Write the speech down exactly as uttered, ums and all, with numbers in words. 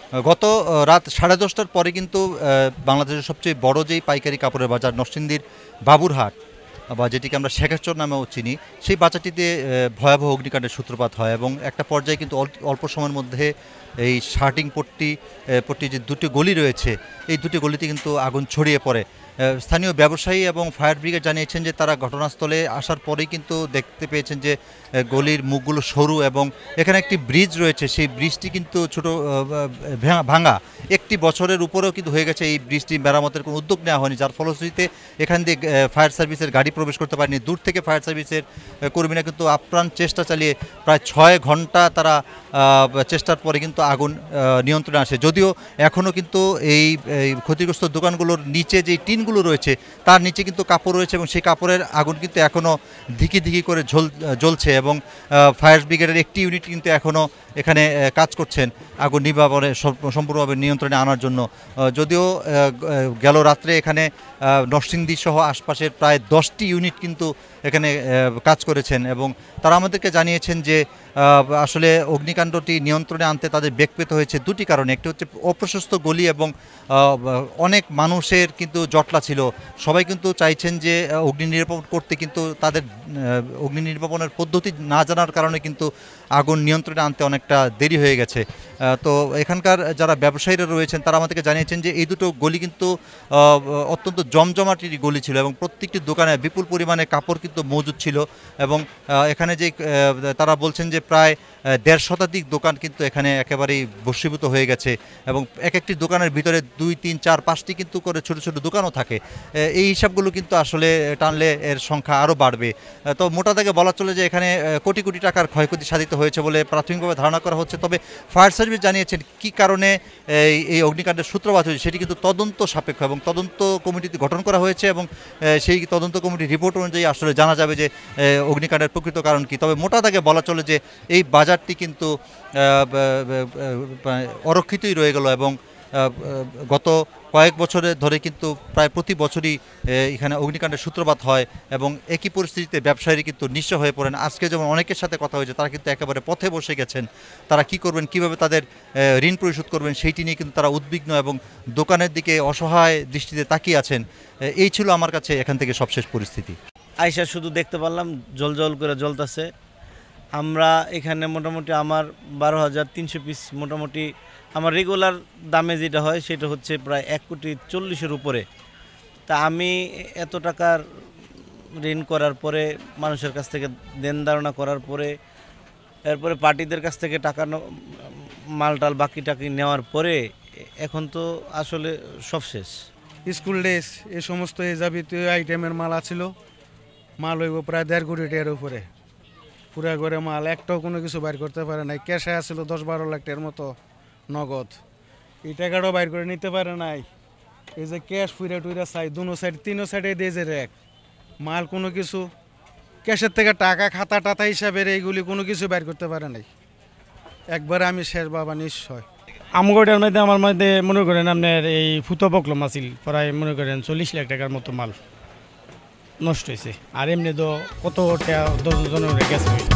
গত রাত সাড়ে দশটার পরে কিন্তু বাংলাদেশের সবচেয়ে বড় যেই পাইকারি কাপড়ের বাজার নরসিংদীর বাবুরহাট বা যেটিকে আমরা শেখাচর নামেও চিনি, সেই বাজারটিতে ভয়াবহ অগ্নিকাণ্ডের সূত্রপাত হয় এবং একটা পর্যায়ে কিন্তু অল্প সময়ের মধ্যে এই শার্টিং পট্টি পট্টি যে দুটি গলি রয়েছে, এই দুটি গলিতে কিন্তু আগুন ছড়িয়ে পড়ে। স্থানীয় ব্যবসায়ী এবং ফায়ার ব্রিগেড জানিয়েছেন যে তারা ঘটনাস্থলে আসার পরেই কিন্তু দেখতে পেয়েছেন যে গলির মুখগুলো সরু এবং এখানে একটি ব্রিজ রয়েছে, সেই ব্রিজটি কিন্তু ছোটো ভাঙা, একটি বছরের উপরেও কিন্তু হয়ে গেছে। এই ব্রিজটি মেরামতের কোনো উদ্যোগ নেওয়া হয়নি, যার ফলশ্রুতিতে এখান দিয়ে ফায়ার সার্ভিসের গাড়ি প্রবেশ করতে পারেনি। দূর থেকে ফায়ার সার্ভিসের কর্মীরা কিন্তু আপ্রাণ চেষ্টা চালিয়ে প্রায় ছয় ঘন্টা তারা চেষ্টার পরে কিন্তু আগুন নিয়ন্ত্রণে আসে। যদিও এখনও কিন্তু এই ক্ষতিগ্রস্ত দোকানগুলোর নিচে যে টিনগুলো রয়েছে তার নিচে কিন্তু কাপড় রয়েছে এবং সেই কাপড়ের আগুন কিন্তু এখনও ধিকি ধিকি করে জ্বলছে এবং ফায়ার ব্রিগেডের একটি ইউনিট কিন্তু এখনও এখানে কাজ করছেন আগুন নির্বাপনে সম্পূর্ণভাবে নিয়ন্ত্রণে আনার জন্য। যদিও গেল রাত্রে এখানে নরসিংদী সহ আশপাশের প্রায় দশটি ইউনিট কিন্তু এখানে কাজ করেছেন এবং তারা আমাদেরকে জানিয়েছেন যে আসলে অগ্নিকাণ্ডটি নিয়ন্ত্রণে আনতে তাদের বেগ পেতে হয়েছে দুটি কারণে। একটি হচ্ছে অপ্রশস্ত গলি এবং অনেক মানুষের কিন্তু জটলা ছিল। সবাই কিন্তু চাইছেন যে অগ্নি নির্বাপন করতে, কিন্তু তাদের অগ্নি নির্বাপনের পদ্ধতি না জানার কারণে কিন্তু আগুন নিয়ন্ত্রণে আনতে অনেকটা দেরি হয়ে গেছে। তো এখানকার যারা ব্যবসায়ীরা রয়েছেন তারা আমাদেরকে জানিয়েছেন যে এই দুটো গলি কিন্তু অত্যন্ত জমজমাটি গলি ছিল এবং প্রত্যেকটি দোকানে বিপুল পরিমাণে কাপড় কিন্তু মজুদ ছিল এবং এখানে যে তারা বলছেন যে প্রায় দেড় শতাধিক দোকান কিন্তু এখানে একেবারেই বশীভূত হয়ে গেছে এবং এক একটি দোকানের ভিতরে দুই তিন চার পাঁচটি কিন্তু করে ছোট ছোট দোকানও থাকে। এই হিসাবগুলো কিন্তু আসলে টানলে এর সংখ্যা আরও বাড়বে। তো মোটা দাগে বলা চলে যে এখানে কোটি কোটি টাকার ক্ষয়ক্ষতি সাধিত হয়েছে বলে প্রাথমিকভাবে ধারণা করা হচ্ছে। তবে ফায়ার সার্ভিস জানিয়েছেন কী কারণে এই এই অগ্নিকাণ্ডের সূত্রপাত হয়েছে সেটি কিন্তু তদন্ত সাপেক্ষ এবং তদন্ত কমিটি গঠন করা হয়েছে এবং সেই তদন্ত কমিটির রিপোর্ট অনুযায়ী আসলে জানা যাবে যে অগ্নিকাণ্ডের প্রকৃত কারণ কী। তবে মোটা দাগে বলা চলে যে এই বাজারটি কিন্তু অরক্ষিতই রয়ে গেল এবং গত কয়েক বছরে ধরে কিন্তু প্রায় প্রতি বছরই এখানে অগ্নিকাণ্ডের সূত্রপাত হয় এবং একই পরিস্থিতিতে ব্যবসায়ী কিন্তু নিঃস্ব হয়ে পড়েন। আজকে যেমন অনেকের সাথে কথা হয়েছে, তারা কিন্তু একেবারে পথে বসে গেছেন। তারা কি করবেন, কিভাবে তাদের ঋণ পরিশোধ করবেন সেইটি নিয়ে কিন্তু তারা উদ্বিগ্ন এবং দোকানের দিকে অসহায় দৃষ্টিতে তাকিয়ে আছেন। এই ছিল আমার কাছে এখান থেকে সবশেষ পরিস্থিতি। আয়সা শুধু দেখতে পারলাম জল জল করে জ্বলতেছে। আমরা এখানে মোটামুটি আমার বারো হাজার তিনশো পিস মোটামুটি আমার রেগুলার দামে যেটা হয় সেটা হচ্ছে প্রায় এক কোটি চল্লিশের উপরে। তা আমি এত টাকার ঋণ করার পরে, মানুষের কাছ থেকে দেন ধারণা করার পরে, এরপরে পার্টিদের কাছ থেকে টাকা মালটাল বাকি টাকি নেওয়ার পরে এখন তো আসলে সব শেষ। স্কুল ড্রেস এই সমস্ত এই যাবতীয় আইটেমের মাল আছিল, মাল হইব প্রায় দেড় কোটি টাকার উপরে। পুরা করে মাল একটাও কোনো কিছু বাইর করতে পারে নাই। ক্যাশে আসছিল দশ বারো লাখ টাকার মতো নগদ, এই টাকাটাও বাইর করে নিতে পারে নাই। এই যে ক্যাশ ফুইরা টুইরা চাই দুনো সাইড তিনো সাইডে দিয়ে যে র্যাক মাল, কোনো কিছু ক্যাশের থেকে টাকা খাতা টাতা হিসাবের এইগুলি কোনো কিছু বাইর করতে পারে নাই। একবারে আমি শেষ বাবা, নিশ্চয়। আমগোটার মধ্যে আমার মধ্যে মনে করেন আপনার এই ফুটো বকলম আছিল, প্রায় মনে করেন চল্লিশ লাখ টাকার মতো মাল নষ্ট হয়েছে। আর এমনি তো কত টাকা দশ জনের গেছে।